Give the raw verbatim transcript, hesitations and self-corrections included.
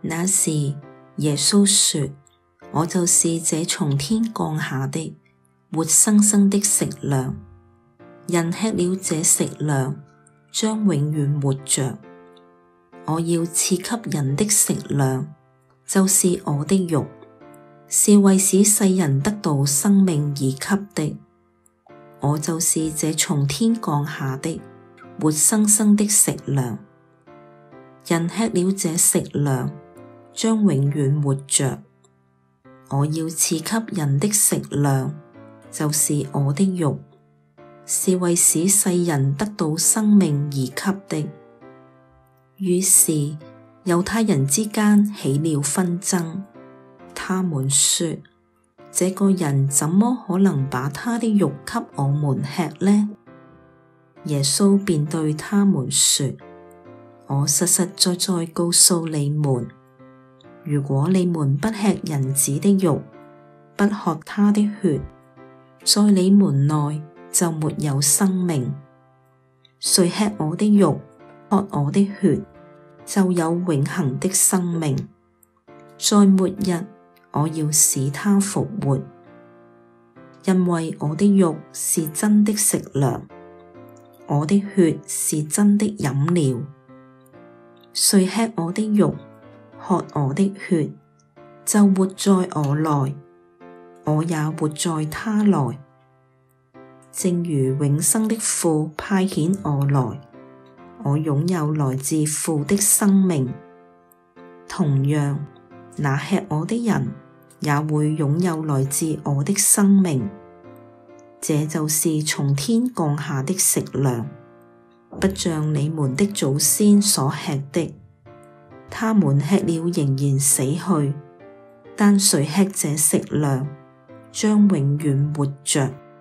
那時耶穌說：我就是這從天降下的活生生的食糧，人吃了這食糧，將永遠活着。我要賜給人的食糧，就是我的肉，是為使世人得到生命而給的。我就是這從天降下的活生生的食糧，人吃了這食糧，將永遠活着。我要賜給人的食糧，就是我的肉，是為使世人得到生命而給的。於是猶太人之間起了紛爭，他們說：這個人怎麼可能把他的肉給我們吃呢？耶穌便對他們說：我實實在在告訴你們，如果你們不吃人子的肉，不喝他的血，在你們內就沒有生命。誰吃我的肉，喝我的血，就有永恆的生命。在末日，我要使他復活，因為我的肉是真的食糧，我的血是真的飲料。誰吃我的肉，喝我的血，就活在我內，我也活在他內。正如永生的父派遣我來，我擁有來自父的生命，同樣，那吃我的人也會擁有來自我的生命。這就是從天降下的食糧，不像你們的祖先所吃的，他們吃了仍然死去，但誰吃這食糧，將永遠活着。